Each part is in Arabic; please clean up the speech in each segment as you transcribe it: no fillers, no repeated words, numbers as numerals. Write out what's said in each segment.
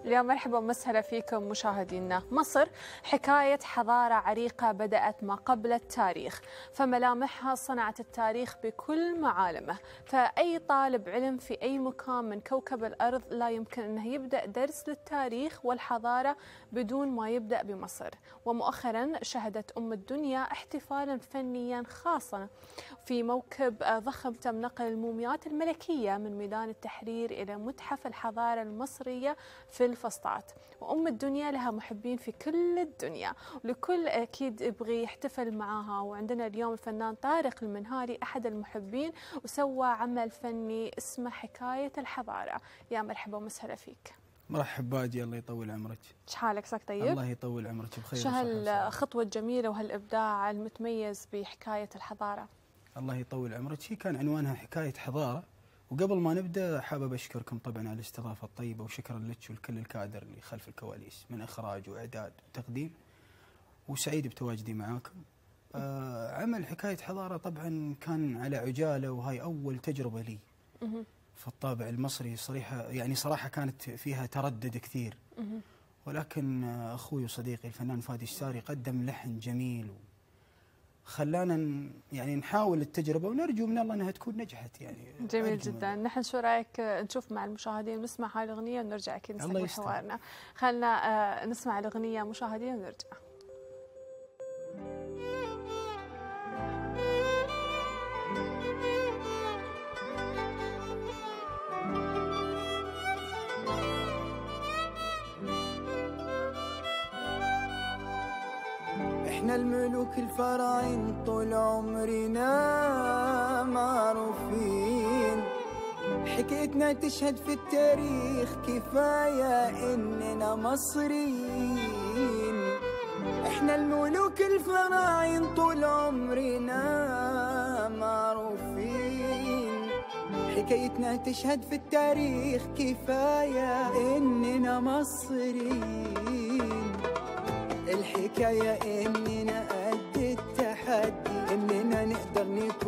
يا مرحبا ومسهلا فيكم مشاهدينا. مصر حكاية حضارة عريقة بدأت ما قبل التاريخ، فملامحها صنعت التاريخ بكل معالمه، فأي طالب علم في أي مكان من كوكب الأرض لا يمكن أنه يبدأ درس للتاريخ والحضارة بدون ما يبدأ بمصر. ومؤخرا شهدت الدنيا احتفالا فنيا خاصا في موكب ضخم تم نقل المومياوات الملكية من ميدان التحرير إلى متحف الحضارة المصرية في الفسطاط. الدنيا لها محبين في كل الدنيا، ولكل أكيد يبغي يحتفل معاها. وعندنا اليوم الفنان طارق المنهاري أحد المحبين، وسوى عمل فني اسمه حكاية الحضارة. يا مرحبا ومسهلا فيك. مرحب بادي، الله يطول عمرك. شحالك ساك طيب؟ الله يطول عمرك بخير. شو هالخطوة الجميلة وهالإبداع المتميز بحكاية الحضارة؟ الله يطول عمرك. هي كان عنوانها حكاية حضارة، وقبل ما نبدأ حابب أشكركم طبعا على الاستضافة الطيبة، وشكرا لك ولكل الكادر اللي خلف الكواليس من إخراج وإعداد وتقديم، وسعيد بتواجدي معاكم. عمل حكاية حضارة طبعا كان على عجالة، وهاي أول تجربة لي في الطابع المصري. صراحة كانت فيها تردد كثير، ولكن أخوي وصديقي الفنان فادي الساري قدم لحن جميل خلانا يعني نحاول التجربة، ونرجو من الله أنها تكون نجحت. يعني جميل جدا. نحن شو رأيك نشوف مع المشاهدين ونسمع هاي الأغنية ونرجع أكيد نستكمل حوارنا. خلنا نسمع الأغنية مشاهدين ونرجع. احنا الملوك الفراعين طول عمرنا معروفين، حكايتنا تشهد في التاريخ كفاية اننا مصريين. احنا الملوك الفراعين طول عمرنا معروفين، حكايتنا تشهد في التاريخ كفاية اننا مصريين. الحكاية إننا قد التحدي، إننا نقدر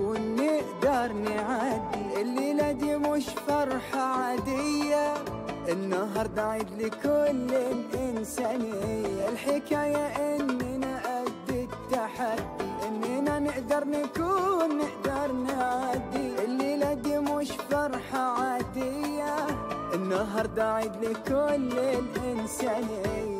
نعدي. الليلة دي مش فرحة عادية، النهاردة عيد لكل الإنسانية. الحكاية إننا قد التحدي، إننا نقدر نعدي. الليلة دي مش فرحة عادية، النهاردة عيد لكل الإنسانية.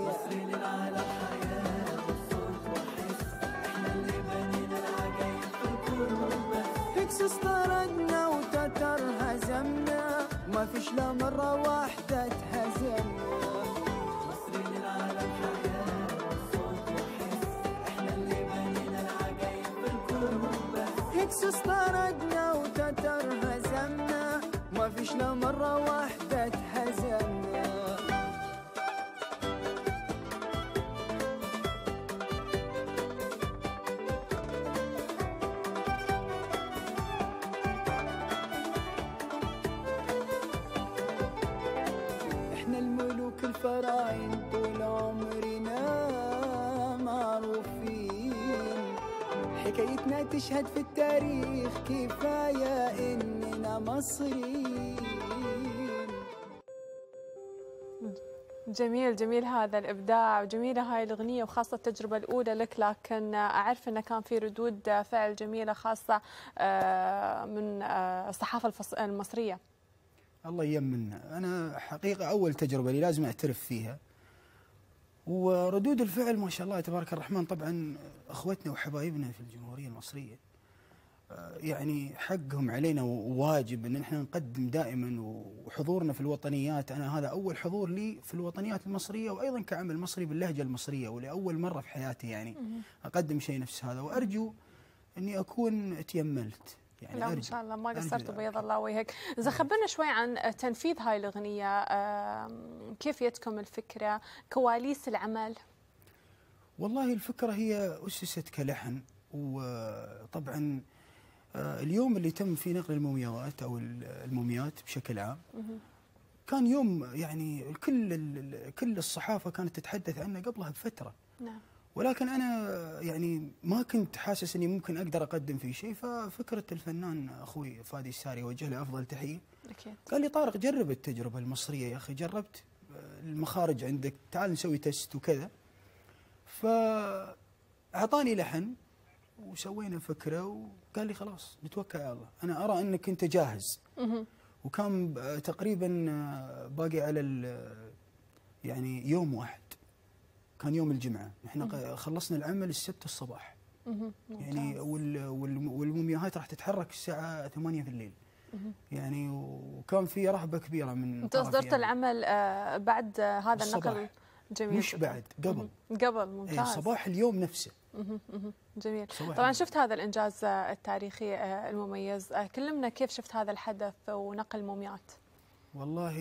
استردنا وتتر هزمنا، ما فيش لا مرة واحدة تهزمنا. مصر للعالم حياة وصوت وحس، احنا اللي بنينا العجايب بالكون بس. هيك استردنا وتتر هزمنا، ما فيش لا مرة واحدة تهزمنا. الفراعين طول عمرنا معروفين، حكايتنا تشهد في التاريخ كفاية إننا مصريين. جميل هذا الإبداع، وجميلة هاي الأغنية، وخاصة التجربة الأولى لك، لكن أعرف أنه كان في ردود فعل جميلة خاصة من الصحافة المصرية. الله يمنا. أنا حقيقة أول تجربة لي لازم أعترف فيها، وردود الفعل ما شاء الله تبارك الرحمن. طبعا أخوتنا وحبايبنا في الجمهورية المصرية يعني حقهم علينا وواجب أن احنا نقدم دائما، وحضورنا في الوطنيات. أنا هذا أول حضور لي في الوطنيات المصرية، وأيضا كعمل مصري باللهجة المصرية، ولأول مرة في حياتي يعني أقدم شيء نفس هذا، وأرجو أني أكون تيملت. يعني لا إن شاء الله ما قصرت وبيض الله وجهك. إذا خبرنا شوي عن تنفيذ هاي الأغنية، كيف جتكم الفكرة، كواليس العمل؟ والله الفكرة هي أسست كلحن، وطبعا اليوم اللي تم فيه نقل المومياوات أو الموميات بشكل عام كان يوم يعني كل الصحافة كانت تتحدث عنه قبلها بفترة. نعم. ولكن أنا يعني ما كنت حاسس أني ممكن أقدر أقدم فيه شيء، ففكرة الفنان أخوي فادي الساري وجه له أفضل تحية. أكيد. قال لي طارق جرب التجربة المصرية يا أخي، جربت المخارج عندك، تعال نسوي تست وكذا. فأعطاني لحن وسوينا فكرة وقال لي خلاص نتوكل على الله، أنا أرى أنك أنت جاهز. وكان تقريبا باقي على يعني يوم واحد، كان يوم الجمعة، احنا خلصنا العمل السبت الصباح. يعني والمومياوات راح تتحرك الساعة 8 في الليل. يعني وكان في رهبة كبيرة من انت اصدرت العمل بعد هذا النقل؟ جميل. مش بعد، قبل. ممتاز. ايه صباح اليوم نفسه. جميل. طبعا شفت هذا الانجاز التاريخي المميز، كلمنا كيف شفت هذا الحدث ونقل المومياوات. والله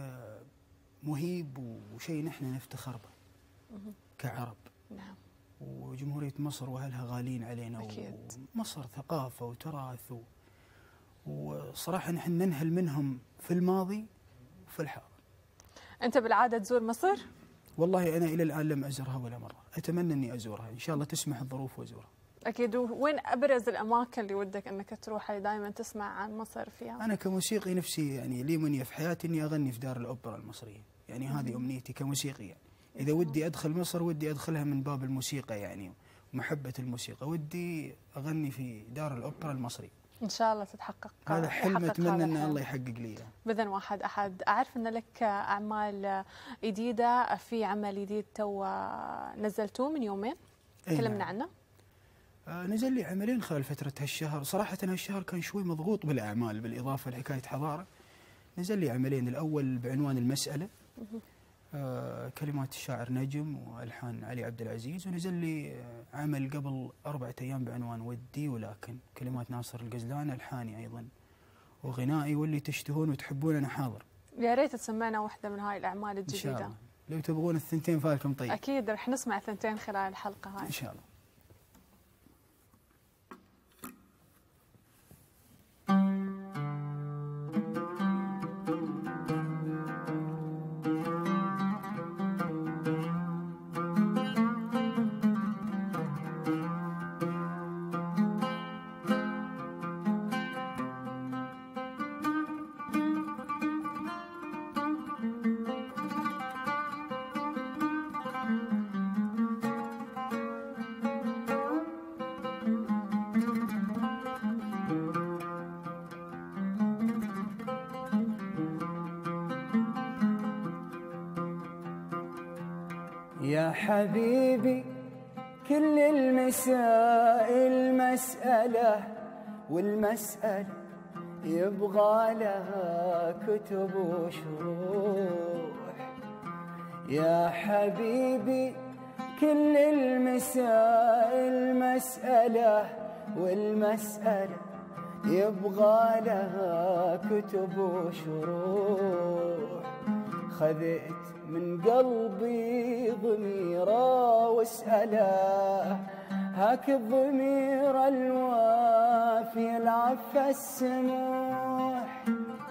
مهيب وشيء نحن نفتخر به كعرب. نعم. وجمهورية مصر واهلها غالين علينا. أكيد. ومصر ثقافة وتراث وصراحة نحن ننهل منهم في الماضي وفي الحاضر. أنت بالعادة تزور مصر؟ والله أنا إلى الآن لم أزورها ولا مرة، أتمنى أني أزورها، إن شاء الله تسمح الظروف وأزورها. أكيد. وين أبرز الأماكن اللي ودك أنك تروحها دائما تسمع عن مصر فيها؟ أنا كموسيقي نفسي يعني لي منية في حياتي إني أغني في دار الأوبرا المصرية، يعني هذه أمنيتي كموسيقي. يعني إذا ودي أدخل مصر ودي أدخلها من باب الموسيقى يعني ومحبة الموسيقى، ودي أغني في دار الأوبرا المصري. إن شاء الله تتحقق. هذا حلم أتمنى أن الله يحقق لي. بإذن واحد أحد. أعرف أن لك أعمال جديدة، في عمل جديد تو نزلتوه من يومين، كلمنا عنه. نزل لي عملين خلال فترة هالشهر، صراحة هالشهر كان شوي مضغوط بالأعمال بالإضافة لحكاية حضارة. نزل لي عملين، الأول بعنوان المسألة، كلمات الشاعر نجم والحان علي عبد العزيز، ونزل لي عمل قبل 4 أيام بعنوان ودي ولكن، كلمات ناصر القزلان، الحاني ايضا وغنائي، واللي تشتهون وتحبون انا حاضر. يا ريت تسمعنا واحده من هاي الاعمال الجديده ان شاء الله. لو تبغون الثنتين فالكم طيب. اكيد رح نسمع ثنتين خلال الحلقه هاي ان شاء الله. يا حبيبي كل المسائل مسألة، والمسألة يبغى لها كتب وشروح. يا حبيبي كل المسائل مسألة، والمسألة يبغى لها كتب وشروح. خذت من قلبي ضميره واسأله، هاك الضمير الوافي العف السموح.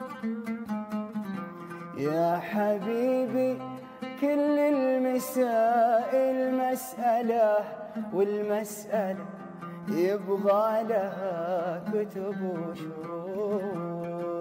يا حبيبي كل المسائل مسألة، والمسألة يبغى لها كتب وشروح.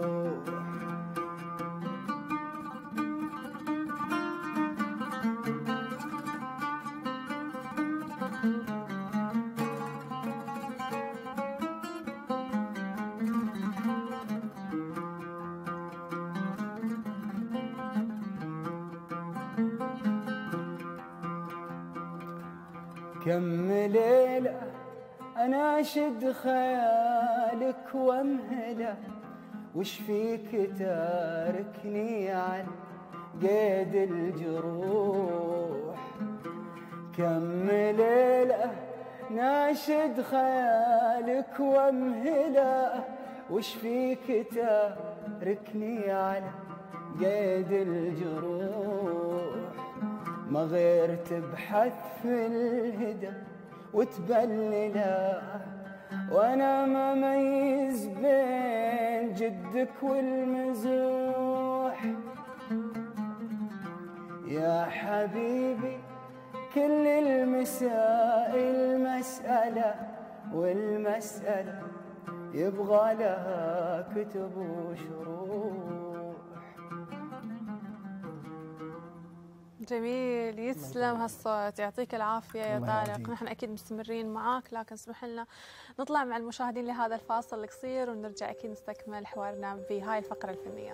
كم ليلة أناشد خيالك وامهله، وش فيك تاركني عن قيد الجروح. كم ليلة ناشد خيالك وامهله، وش فيك تاركني على قيد الجروح. ما غير تبحث في الهدى وتبلله، وانا ما ميز بين جدك والمزوح. يا حبيبي كل المسائل مسألة، والمسألة يبغى لها كتب وشروح. جميل، يسلم هالصوت، يعطيك العافية يا الله طارق. يعافيك. نحن أكيد مستمرين معاك، لكن اسمح لنا نطلع مع المشاهدين لهذا الفاصل القصير ونرجع أكيد نستكمل حوارنا بهاي الفقرة الفنية.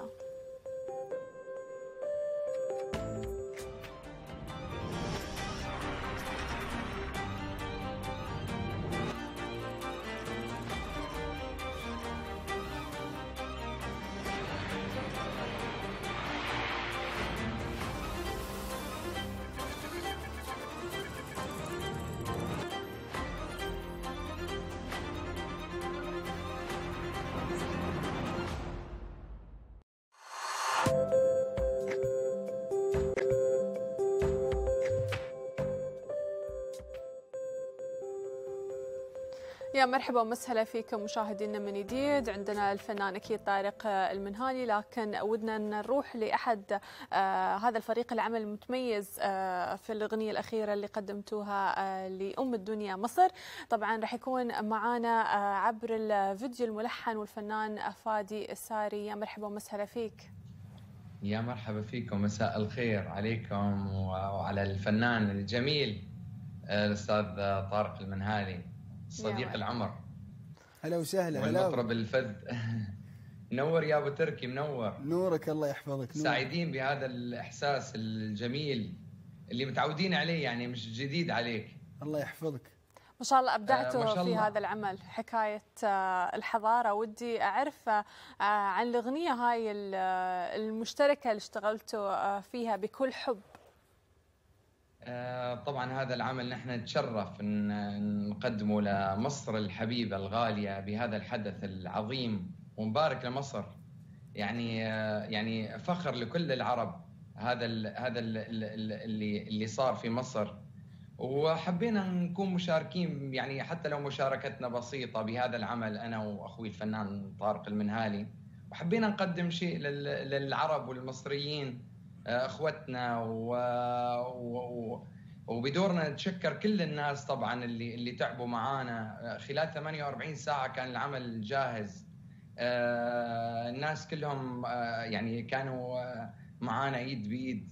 يا مرحبا ومسهلا فيكم مشاهدينا من جديد. عندنا الفنان اكيد طارق المنهالي، لكن ودنا نروح لاحد هذا الفريق العمل المتميز في الاغنيه الاخيره اللي قدمتوها لام الدنيا مصر. طبعا راح يكون معنا عبر الفيديو الملحن والفنان فادي الساري. يا مرحبا ومسهلا فيك. يا مرحبا فيكم، مساء الخير عليكم وعلى الفنان الجميل الأستاذ طارق المنهالي صديق العمر. هلا وسهلا. والمطرب الفذ. منور يا ابو تركي، منور. نورك، الله يحفظك. سعيدين بهذا الإحساس الجميل اللي متعودين عليه، يعني مش جديد عليك. الله يحفظك. ما شاء الله أبدعتوا ما شاء في الله. هذا العمل، حكاية الحضارة. ودي أعرف عن الأغنية هاي المشتركة اللي اشتغلتوا فيها بكل حب. طبعا هذا العمل نحن نتشرف ان نقدمه لمصر الحبيبة الغالية بهذا الحدث العظيم، ونبارك لمصر. يعني فخر لكل العرب هذا اللي صار في مصر، وحبينا نكون مشاركين، يعني حتى لو مشاركتنا بسيطة بهذا العمل أنا وأخوي الفنان طارق المنهالي، وحبينا نقدم شيء للعرب والمصريين اخوتنا، وبدورنا نتشكر كل الناس طبعا اللي تعبوا معانا خلال 48 ساعة كان العمل جاهز. الناس كلهم يعني كانوا معانا ايد بايد.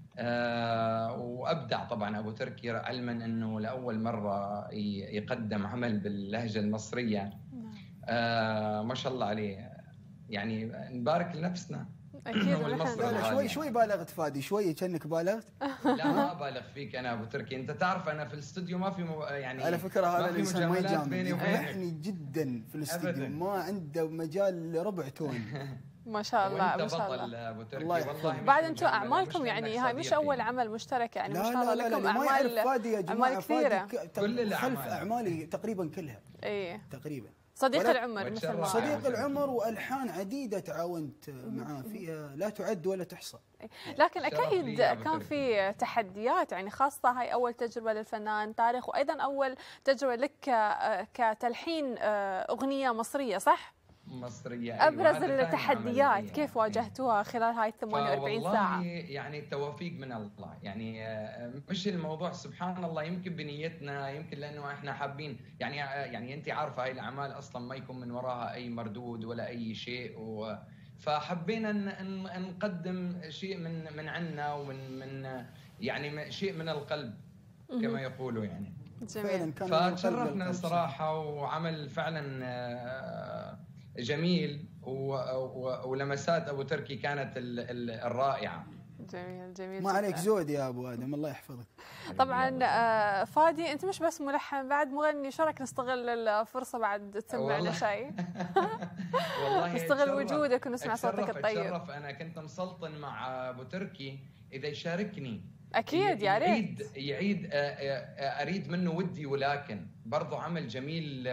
وابدع طبعا ابو تركي، علما انه لاول مرة يقدم عمل باللهجة المصرية. ما شاء الله عليه، يعني نبارك لنفسنا. أكيد. شوي بالغت فادي، شوي كأنك بالغت. لا ما بالغ فيك انا ابو تركي، انت تعرف انا في الاستوديو ما في يعني على فكره هذا الانسان ما يجامل، يفرحني جدا في الاستوديو، ما عنده مجال لربع تون. ما شاء الله ما شاء الله ابو تركي. والله بعد انتم اعمالكم يعني هاي مش اول عمل مشترك، يعني ما شاء الله لكم اعمال كثيره. كل خلف اعمالي تقريبا كلها. اي تقريبا صديق العمر، مثل ما صديق العمر، والحان عديده تعاونت معاه فيها لا تعد ولا تحصى. لكن اكيد كان في تحديات، يعني خاصه هاي اول تجربه للفنان طارق، وايضا اول تجربه لك كتلحين اغنيه مصريه، صح؟ مصريه. ابرز التحديات كيف واجهتوها خلال هاي 48 ساعه؟ والله يعني التوفيق من الله، يعني مش الموضوع سبحان الله، يمكن بنيتنا، يمكن لانه احنا حابين، يعني انت عارفه هاي الاعمال اصلا ما يكون من وراها اي مردود ولا اي شيء، فحبينا نقدم شيء من عنا ومن يعني شيء من القلب كما يقولوا يعني. جميل. فتشرفنا صراحه، وعمل فعلا جميل، ولمسات ابو تركي كانت الرائعه. جميل. ما عليك زود يا ابو ادم، الله يحفظك. طبعا فادي انت مش بس ملحن، بعد مغني، شو رايك نستغل الفرصه بعد تسمعنا شيء؟ والله نستغل وجودك ونسمع صوتك الطيب. اتشرف، انا كنت مسلطن مع ابو تركي اذا يشاركني اكيد يا ريت يعيد اريد منه ودي، ولكن برضو عمل جميل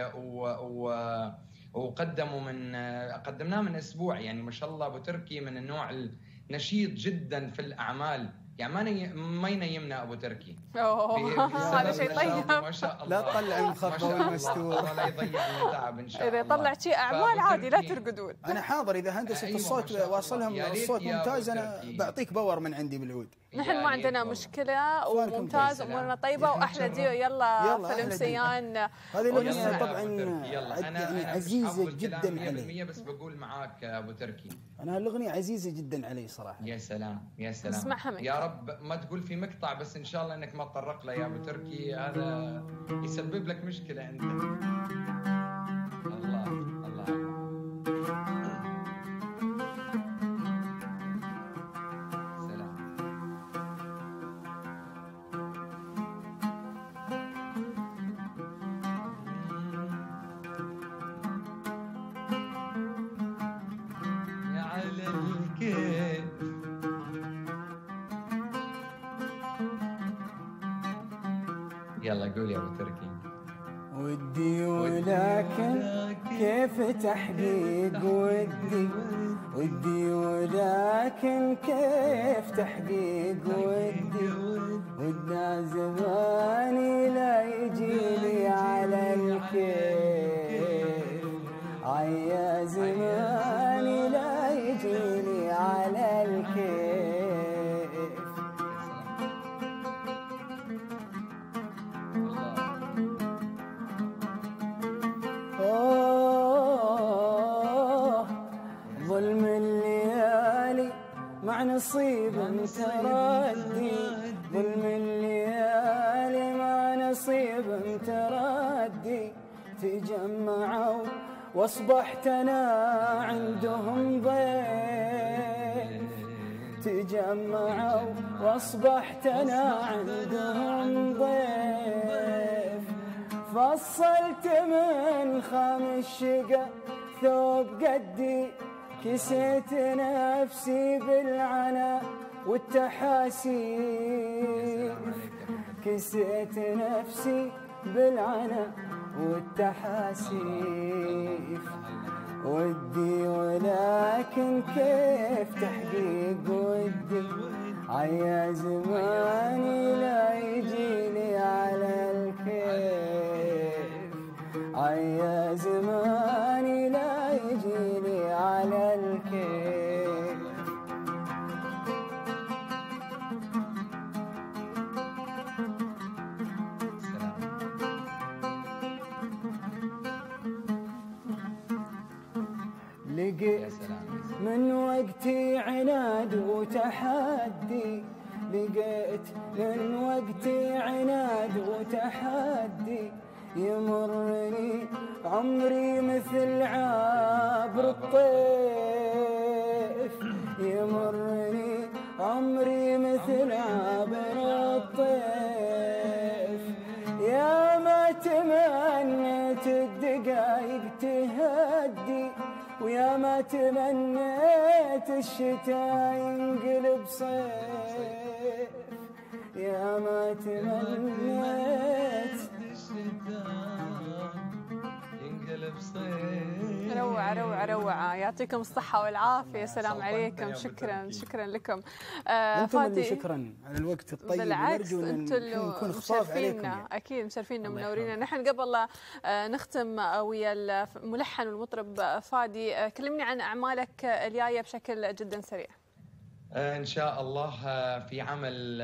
قدمناه من اسبوع، يعني ما شاء الله ابو تركي من النوع النشيط جدا في الاعمال، يعني ما ينيمنا ابو تركي. هذا شيء طيب ما شاء الله. لا تطلع المخبى والمستور، لا يضيع التعب ان شاء الله. اذا طلع شيء اعمال عادي لا ترقدون. انا حاضر، اذا هندسه الصوت واصلهم الصوت ممتاز انا بعطيك باور من عندي بالعود. نحن ما عندنا مشكلة وممتاز، أمورنا طيبة وأحلى ديو. يلا فلمسيان. هذه الأغنية طبعا يعني عزيزة جدا علي. بس بقول معاك أبو تركي، أنا الأغنية عزيزة جدا علي صراحة. يا سلام يا سلام. اسمعها منك. يا رب ما تقول في مقطع، بس إن شاء الله إنك ما تطرق له يا أبو تركي، هذا يسبب لك مشكلة أنت. الله الله. يلا قول يا ابو تركي. ودي ولكن كيف تحقيق ودي ولكن كيف تحقيق ودنا زماني لا يجيلي على الكيف، عيا زماني لا يجيلي على الكيف. ظلم الليالي مع نصيب تردي، ظلم الليالي مع نصيب تردي، تجمعوا واصبحت انا عندهم ضيف، تجمعوا واصبحت انا عندهم ضيف، فصلت من خام الشقا ثوب قدي، كسيت نفسي بالعنا والتحاسيف، كسيت نفسي بالعنا والتحاسيف. ودي ولكن كيف تحقيق ودي، عيا زماني لا يجيلي على الكيف، عيا زماني لا يجيلي على الكيف. لقيت من وقتي عناد وتحدي، لقيت من وقتي عناد وتحدي، يمرني عمري مثل عابر الطيف، يمرني عمري مثل عابر الطيف. يا ما تمنيت الدقايق تهدي، ويا ما تمنيت الشتاء ينقلب صيف، يا ما تمنيت ينقلب صيف. روعة يعطيكم الصحة والعافية. سلام عليكم. شكرا لكم. انتم اللي شكرا على الوقت الطيب. بالعكس انتم اللي مشرفينا، اكيد مشرفينا ومنورينا. نحن قبل لا نختم ويا الملحن والمطرب فادي، كلمني عن اعمالك الجاية بشكل جدا سريع. ان شاء الله في عمل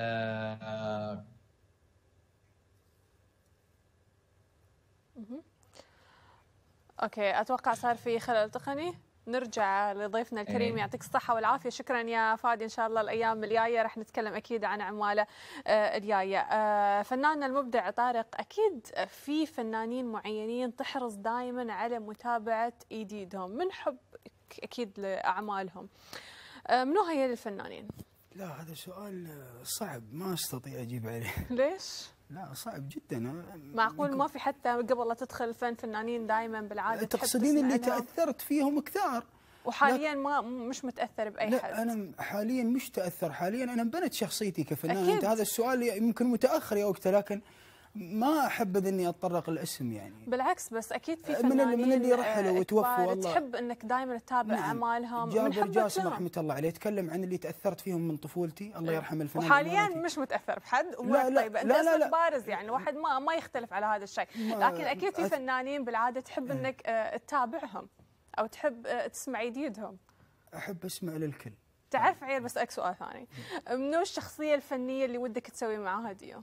اوكي، اتوقع صار في خلل تقني. نرجع لضيفنا الكريم. يعطيك الصحة والعافية. شكرا يا فادي. إن شاء الله الأيام الجاية رح نتكلم أكيد عن أعماله الجاية. فناننا المبدع طارق، أكيد في فنانين معينين تحرص دائما على متابعة جديدهم من حب أكيد لأعمالهم. منو هي الفنانين؟ لا هذا سؤال صعب، ما أستطيع أجيب عليه. ليش؟ لا صعب جدا. معقول ما في حتى قبل لا تدخل الفن فنانين دائما بالعاده تقصدين اللي تاثرت فيهم كثار؟ وحاليا ما مش متاثر باي لا حد؟ لا انا حاليا مش تاثر، حاليا انا بنت شخصيتي كفنان. انت هذا السؤال يمكن متاخر يا وقته، لكن ما احب اني اتطرق الاسم يعني. بالعكس، بس اكيد في فنانين من اللي رحلوا وتوفوا والله تحب انك دائما تتابع اعمالهم. جابر جاسم رحمه الله عليه يتكلم عن اللي تاثرت فيهم من طفولتي، الله يرحم الفنان. وحاليا مش متاثر بحد وامورك طيبه. انت لا بارز يعني، الواحد ما يختلف على هذا الشيء، لكن اكيد في فنانين بالعاده تحب انك تتابعهم او تحب تسمع جديدهم. احب اسمع للكل. تعرف عيل بسألك سؤال ثاني، منو الشخصية الفنية اللي ودك تسوي معاها ديو؟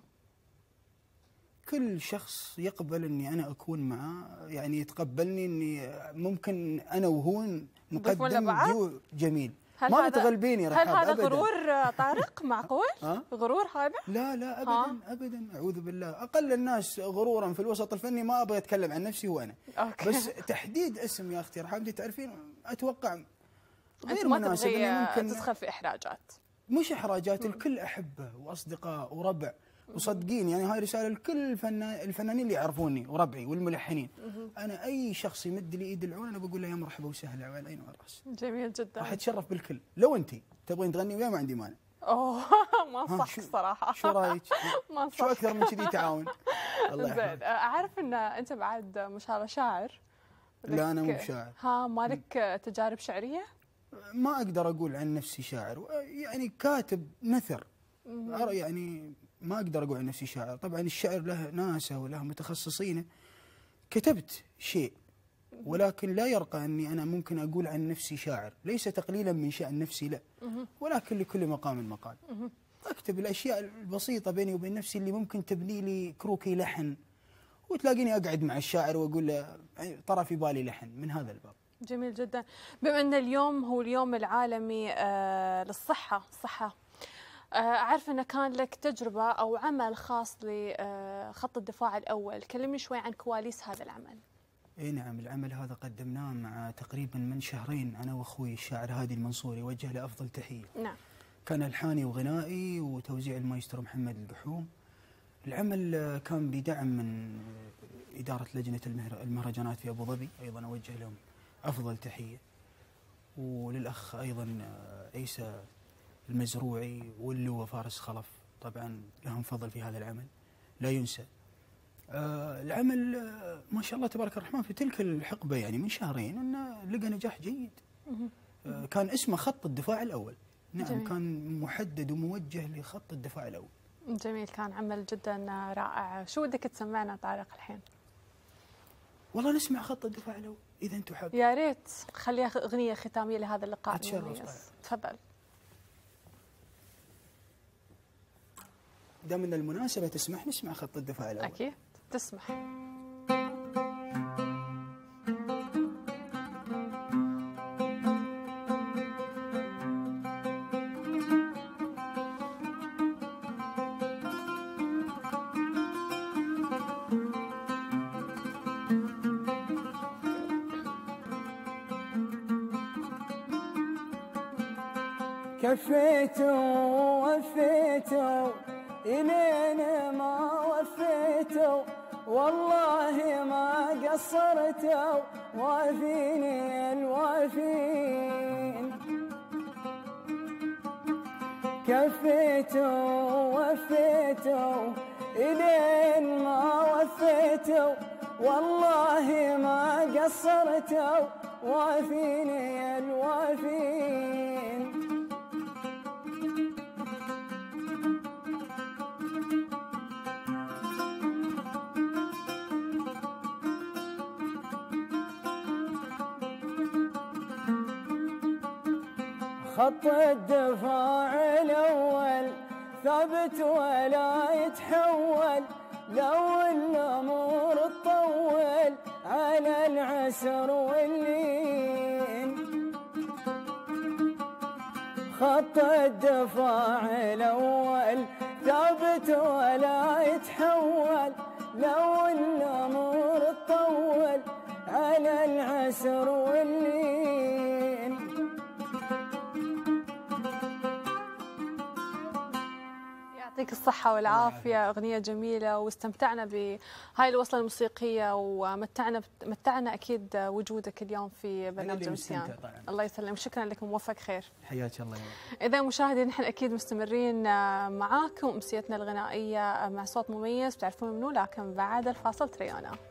كل شخص يقبل اني انا اكون معاه، يعني يتقبلني اني ممكن انا وهو نقدم ديو جميل. ما تغلبيني هل هذا أبداً. غرور طارق معقول؟ غرور هذا؟ لا لا ابدا ابدا، اعوذ بالله. اقل الناس غرورا في الوسط الفني، ما ابغى اتكلم عن نفسي وانا. بس تحديد اسم يا اختي رحمتي، تعرفين اتوقع غير مناسب. اني ممكن تدخل في احراجات. مش احراجات، الكل احبه واصدقاء وربع، وصدقين يعني هاي رساله لكل الفنانين اللي يعرفوني وربعي والملحنين. انا اي شخص يمد لي ايد العون انا بقول له يا مرحبا وسهلا وعلى العين والراس. جميل جدا. راح اتشرف بالكل. لو انت تبغين تغني وياي ما عندي مانع. اوه ما صح الصراحه. شو رايك؟ ما صح. شو اكثر من كذي تعاون؟ الله يحفظك. اعرف ان انت بعد ما شاء الله شاعر. لا انا مو شاعر. مالك تجارب شعريه؟ ما اقدر اقول عن نفسي شاعر، يعني كاتب نثر. يعني ما اقدر اقول عن نفسي شاعر. طبعا الشعر له ناسه وله متخصصينه. كتبت شيء، ولكن لا يرقى اني انا ممكن اقول عن نفسي شاعر، ليس تقليلا من شأن نفسي لا، ولكن لكل مقام مقال. اكتب الاشياء البسيطه بيني وبين نفسي اللي ممكن تبني لي كروكي لحن، وتلاقيني اقعد مع الشاعر واقول له طرى في بالي لحن من هذا الباب. جميل جدا. بما ان اليوم هو اليوم العالمي للصحه، أعرف أن كان لك تجربة أو عمل خاص لخط الدفاع الأول، كلمني شوي عن كواليس هذا العمل. اي نعم، العمل هذا قدمناه مع تقريبا من شهرين أنا وأخوي الشاعر هادي المنصوري، وجه له أفضل تحية. نعم. كان ألحاني وغنائي وتوزيع المايسترو محمد القحوم. العمل كان بدعم من إدارة لجنة المهرجانات في أبو ظبي، أيضا أوجه لهم أفضل تحية. وللأخ أيضا عيسى المزروعي واللواء فارس خلف، طبعا لهم فضل في هذا العمل لا ينسى. العمل ما شاء الله تبارك الرحمن في تلك الحقبة يعني من شهرين انه لقى نجاح جيد. كان اسمه خط الدفاع الأول. نعم جميل. كان محدد وموجه لخط الدفاع الأول. جميل، كان عمل جدا رائع. شو بدك تسمعنا طارق الحين؟ والله نسمع خط الدفاع الأول إذا أنتم حابين. يا ريت خليها أغنية ختامية لهذا اللقاء المميز. تفضل. دام ان المناسبة تسمح نسمع خط الدفاع الأول. أكيد تسمح. كفيتوا ووفيتوا إلينا ما وفيتوا، والله ما قصرتوا وافيني الوافين. كفيتوا ووفيتوا إلين ما وفيتوا، والله ما قصرتوا وافيني الوافين. خط الدفاع الأول ثابت ولا يتحول، لو الأمور تطول على العسر واللين. خط الدفاع الأول ثابت ولا يتحول، لو الأمور تطول على العسر واللين. يعطيك الصحة والعافية، أغنية جميلة واستمتعنا بهاي الوصلة الموسيقية ومتعنا أكيد وجودك اليوم في برنامج أمسيان. الله يسلم، شكرا لكم، موفق خير. حياك الله. إذا مشاهدين نحن أكيد مستمرين معاكم أمسيتنا الغنائية مع صوت مميز، بتعرفون منو، لكن بعد الفاصل تريانا.